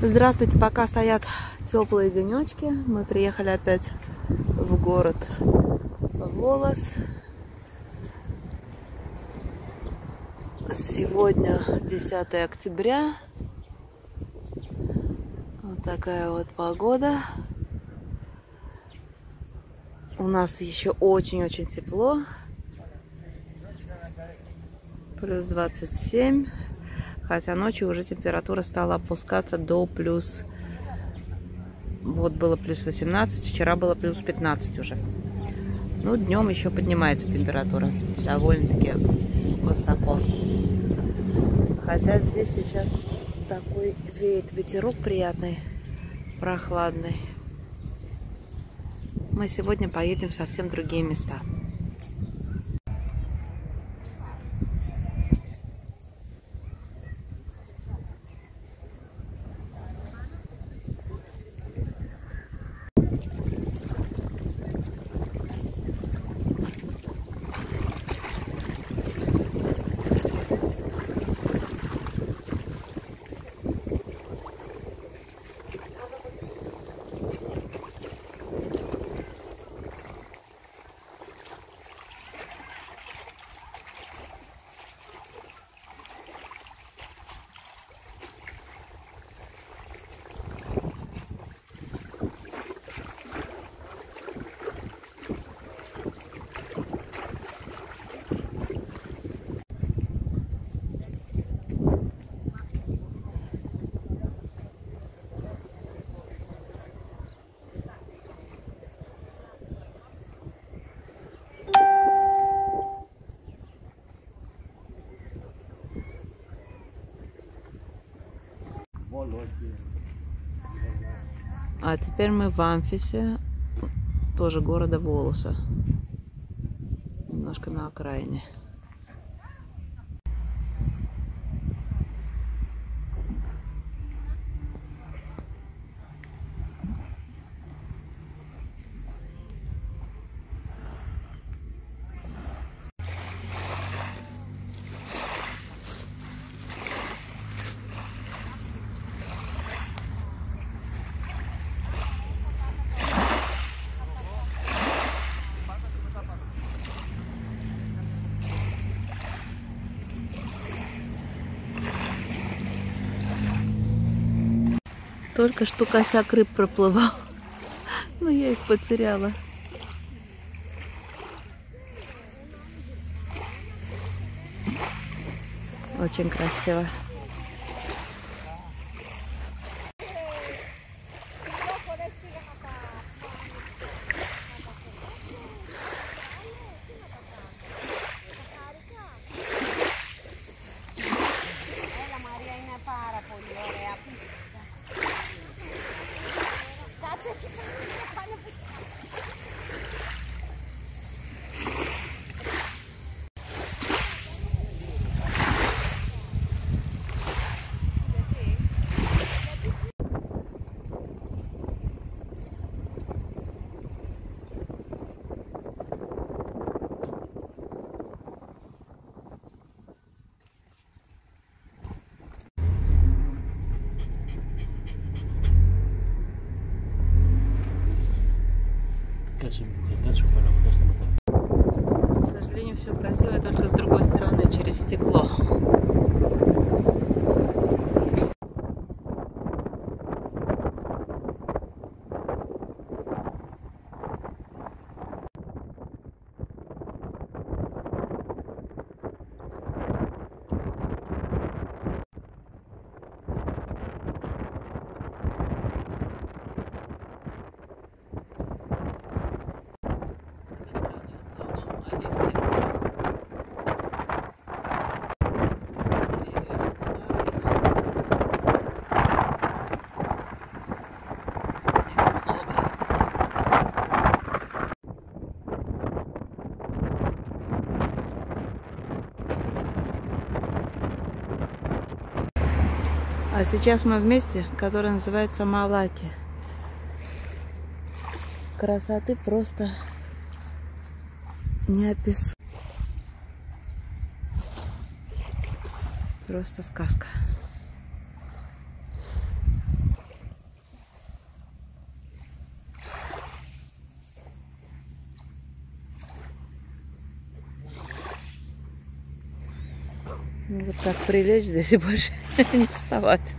Здравствуйте, пока стоят теплые денечки. Мы приехали опять в город Волос. Сегодня 10 октября. Вот такая вот погода. У нас еще очень-очень тепло. Плюс 27. Хотя ночью уже температура стала опускаться до плюс... Вот было плюс 18, вчера было плюс 15 уже. Ну, днем еще поднимается температура. Довольно-таки высоко. Хотя здесь сейчас такой веет ветерок приятный, прохладный. Мы сегодня поедем в совсем другие места. А теперь мы в Амфисе, тоже города Волоса, немножко на окраине. Только что косяк рыб проплывал, но я их потеряла. Очень красиво. К сожалению, все красиво, только с другой стороны, через стекло. А сейчас мы в месте, которое называется Малаки. Красоты просто не описуемой. Просто сказка. Вот так прилечь здесь и больше не вставать.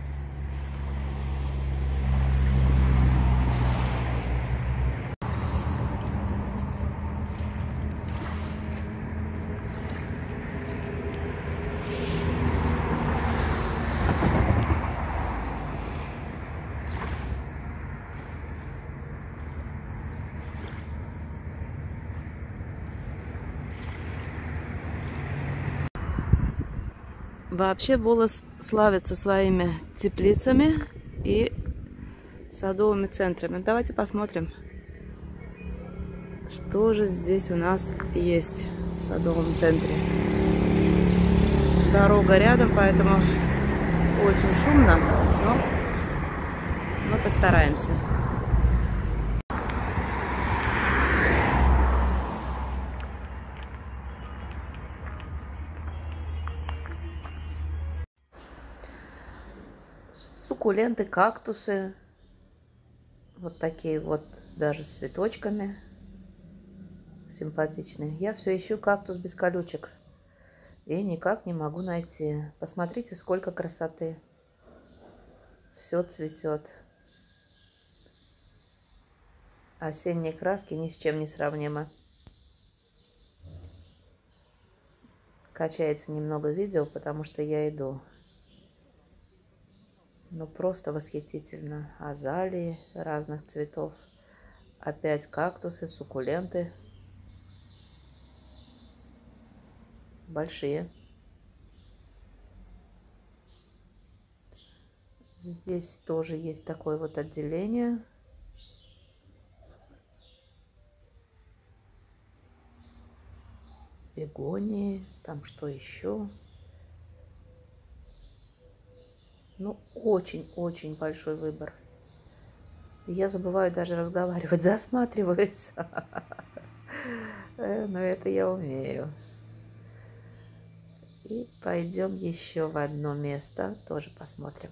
Вообще Волос славится своими теплицами и садовыми центрами. Давайте посмотрим, что же здесь у нас есть в садовом центре. Дорога рядом, поэтому очень шумно, но мы постараемся. Суккуленты, кактусы, вот такие вот, даже с цветочками, симпатичные. Я все ищу кактус без колючек и никак не могу найти. Посмотрите, сколько красоты. Все цветет. Осенние краски ни с чем не сравнимы. Качается немного видео, потому что я иду. Ну, просто восхитительно. Азалии разных цветов. Опять кактусы, суккуленты. Большие. Здесь тоже есть такое вот отделение. Бегонии. Там что еще? Ну, очень-очень большой выбор. Я забываю даже разговаривать, засматриваюсь. Но это я умею. И пойдем еще в одно место, тоже посмотрим.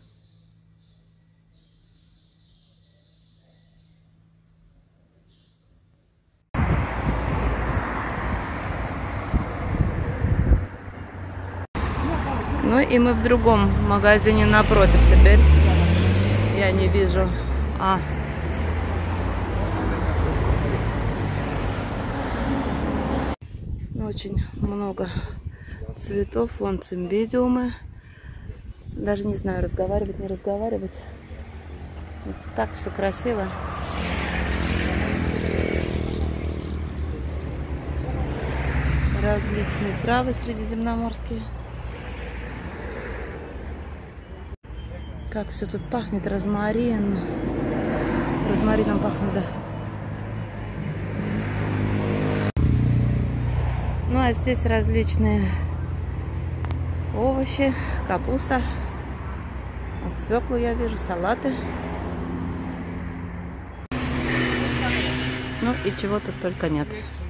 Ну и мы в другом магазине напротив теперь. Я не вижу. Очень много цветов. Вон цимбидиумы. Даже не знаю, разговаривать, не разговаривать. Вот так все красиво. Различные травы средиземноморские. Как все тут пахнет, розмарин. Розмарином пахнет, да. Ну а здесь различные овощи, капуста. Вот свеклу я вижу, салаты. Ну и чего тут только нет.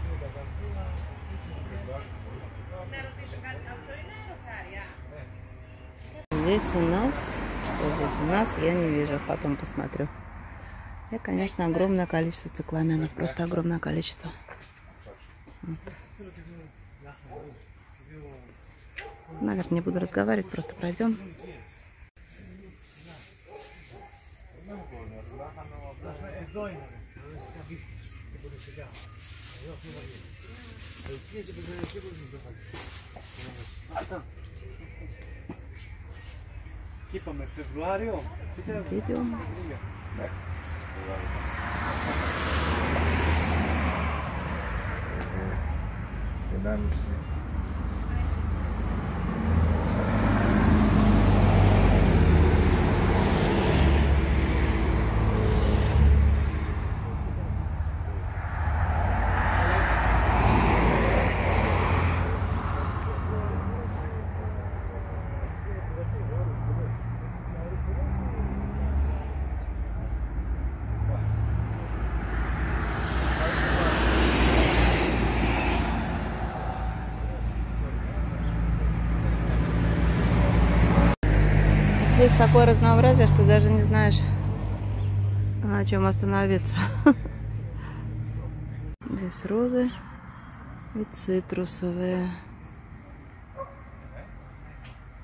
Здесь у нас... Что здесь у нас, я не вижу. Потом посмотрю. И, конечно, огромное количество цикламенов. Просто огромное количество. Вот. Наверное, не буду разговаривать, просто пройдем. Видео. Здесь такое разнообразие, что даже не знаешь, на чем остановиться. Здесь розы и цитрусовые.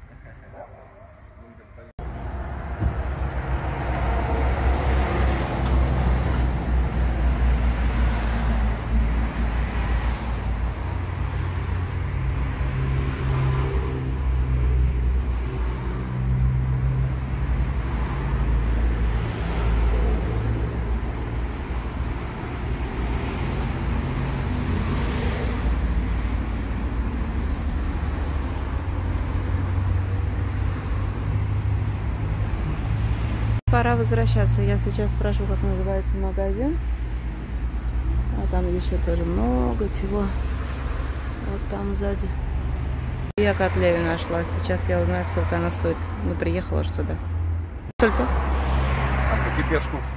Пора возвращаться. Я сейчас спрошу, как называется магазин. А там еще тоже много чего. Вот там сзади. Я котлею нашла. Сейчас я узнаю, сколько она стоит. Ну, приехала ж сюда. Сколько? А таки 5 штук.